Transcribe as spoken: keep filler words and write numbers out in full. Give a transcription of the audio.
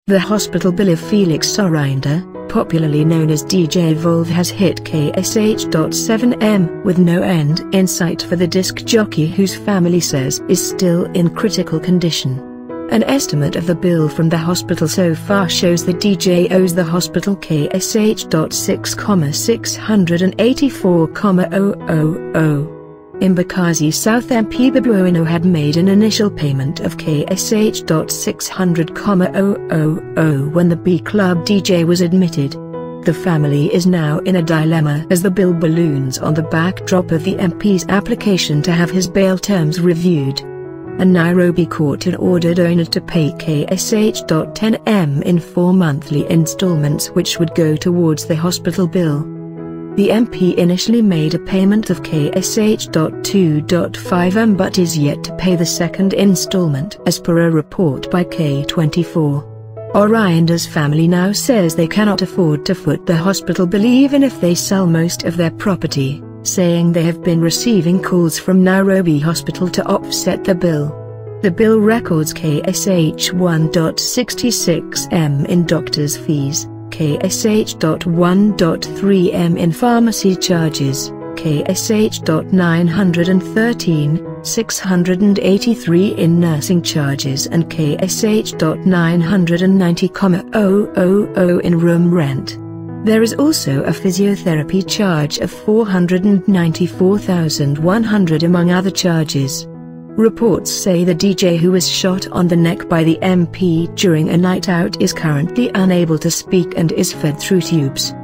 The hospital bill of Felix Sorinder, popularly known as D J Volve, has hit K S H dot seven M with no end in sight for the disc jockey, whose family says is still in critical condition. An estimate of the bill from the hospital so far shows the D J owes the hospital K S H dot six thousand six hundred eighty-four thousand. Mbakazi South M P Babu Owino had made an initial payment of K S H dot six hundred thousand when the B Club D J was admitted. The family is now in a dilemma as the bill balloons on the backdrop of the M P's application to have his bail terms reviewed. A Nairobi court had ordered Owino to pay K S H dot ten M in four monthly installments, which would go towards the hospital bill. The M P initially made a payment of K S H dot two point five M but is yet to pay the second installment, as per a report by K twenty-four. Orinda's family now says they cannot afford to foot the hospital bill even if they sell most of their property, saying they have been receiving calls from Nairobi Hospital to offset the bill. The bill records K S H one point six six M in doctor's fees, K S H dot one point three M in pharmacy charges, K S H dot nine hundred thirteen, six hundred eighty-three in nursing charges and K S H dot nine hundred ninety thousand in room rent. There is also a physiotherapy charge of four hundred ninety-four thousand one hundred among other charges. Reports say the D J, who was shot on the neck by the M P during a night out, is currently unable to speak and is fed through tubes.